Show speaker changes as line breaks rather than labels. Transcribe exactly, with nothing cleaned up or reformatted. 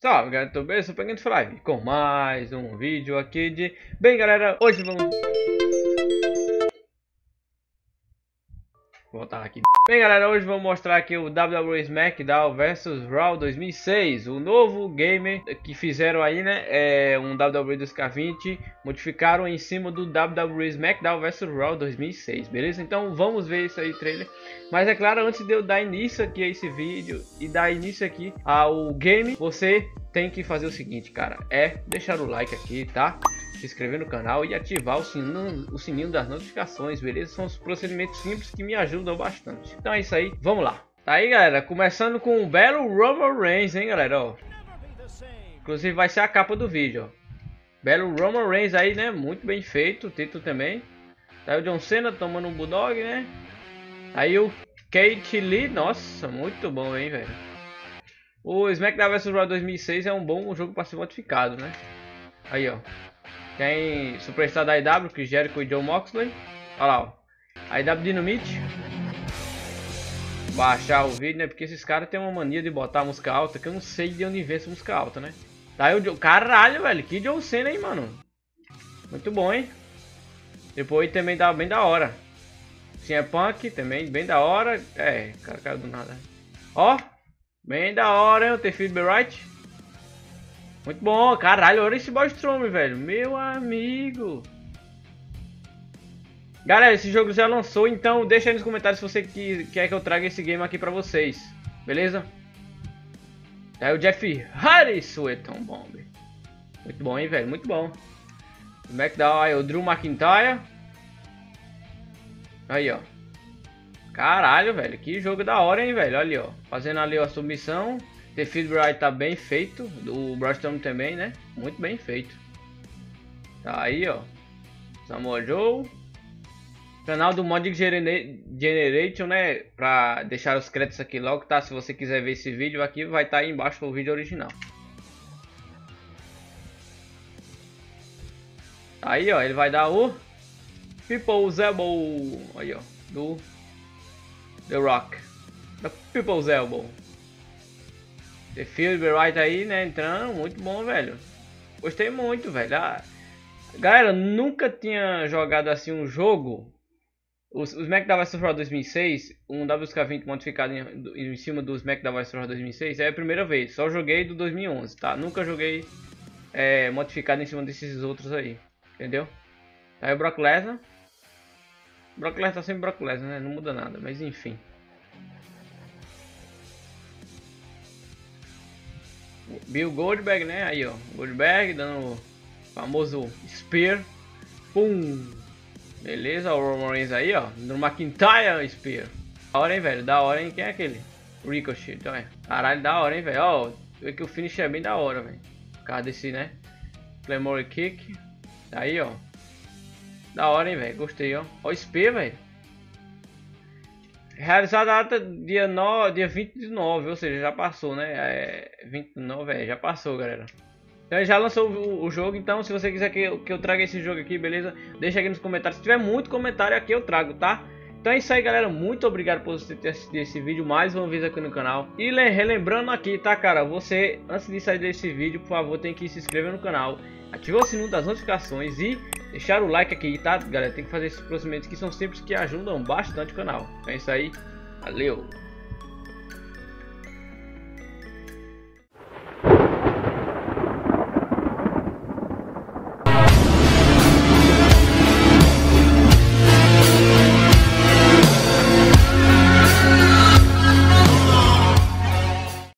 Salve galera, tudo bem? Eu sou o Pegando Fly com mais um vídeo aqui de... Bem galera, hoje vamos... Vou voltar aqui. Bem galera, hoje vou mostrar aqui o W W E SmackDown versus Raw dois mil e seis. O novo game que fizeram aí, né? É um W W E dois K vinte. Modificaram em cima do W W E SmackDown versus Raw dois mil e seis. Beleza? Então vamos ver isso aí, trailer. Mas é claro, antes de eu dar início aqui a esse vídeo e dar início aqui ao game, você tem que fazer o seguinte, cara. É deixar o like aqui, tá? Se inscrever no canal e ativar o sininho, o sininho das notificações, beleza? São os procedimentos simples que me ajudam bastante. Então é isso aí, vamos lá. Tá aí galera, começando com o belo Roman Reigns, hein galera, ó. Inclusive vai ser a capa do vídeo, ó. Belo Roman Reigns aí, né, muito bem feito, o título também. Tá aí o John Cena tomando um Bulldog, né. Aí o Keith Lee, nossa, muito bom, hein, velho. O SmackDown versus. Raw dois mil e seis é um bom jogo para ser modificado, né. Aí, ó. Tem Superstar da I W, Chris Jericho e Jon Moxley. Olha lá, ó. A I W Dynamite. Baixar o vídeo, né? Porque esses caras têm uma mania de botar música alta, que eu não sei de onde vem essa música alta, né? Tá aí o... Caralho, velho. Que John Cena, hein, mano. Muito bom, hein? Depois também dá bem da hora. Sim, é Punk também, bem da hora. É, cara, caiu do nada. Ó. Bem da hora, hein? O The Field Be Right. Muito bom, caralho, olha esse Bostrom, velho, meu amigo. Galera, esse jogo já lançou, então deixa aí nos comentários se você que, quer que eu traga esse game aqui pra vocês, beleza? Aí o Jeff Hardy, Sweaton Bomb. Muito bom, hein, velho, muito bom. SmackDown, aí o Drew McIntyre. Aí, ó. Caralho, velho, que jogo da hora, hein, velho, olha ali, ó. Fazendo ali a submissão. The Field Right tá bem feito, o Broston também, né? Muito bem feito. Tá aí, ó. Samoa Joe. Canal do Mod Generation, né? Pra deixar os créditos aqui logo, tá? Se você quiser ver esse vídeo aqui, vai estar tá aí embaixo o vídeo original. Aí, ó, ele vai dar o People's Elbow. Aí, ó, do The Rock. Da People's Elbow. The Field Be Right aí, né, entrando, muito bom, velho. Gostei muito, velho. Ah, galera, nunca tinha jogado assim um jogo. O, o SmackDown versus. Raw dois mil e seis, um W K vinte modificado em, em cima do SmackDown versus. Raw dois mil e seis, é a primeira vez. Só joguei do dois mil e onze, tá? Nunca joguei é, modificado em cima desses outros aí, entendeu? Aí o Brock Lesnar. Brock Lesnar tá sempre Brock Lesnar, né? Não muda nada, mas enfim. Bill Goldberg, né? Aí, ó. Goldberg dando o famoso Spear. Pum. Beleza, o Roman Reigns aí, ó. No McIntyre Spear. Da hora, hein, velho? Da hora, hein? Quem é aquele? Ricochet. Então, é. Caralho, da hora, hein, velho? Ó, vê que o finish é bem da hora, velho. Por causa desse, né? Claymore Kick. Aí, ó. Da hora, hein, velho? Gostei, ó. Ó o Spear, velho. Realizada a data dia, nove, dia vinte de nove, ou seja, já passou, né? É, vinte e nove, é, já passou, galera. Então ele já lançou o, o jogo, então se você quiser que eu, que eu traga esse jogo aqui, beleza? Deixa aqui nos comentários. Se tiver muito comentário aqui eu trago, tá? Então é isso aí, galera. Muito obrigado por você ter assistido esse vídeo mais uma vez aqui no canal. E relembrando aqui, tá, cara? Você, antes de sair desse vídeo, por favor, tem que se inscrever no canal, ativar o sininho das notificações e deixar o like aqui, tá, galera? Tem que fazer esses procedimentos que são simples, que ajudam bastante o canal. Então é isso aí. Valeu!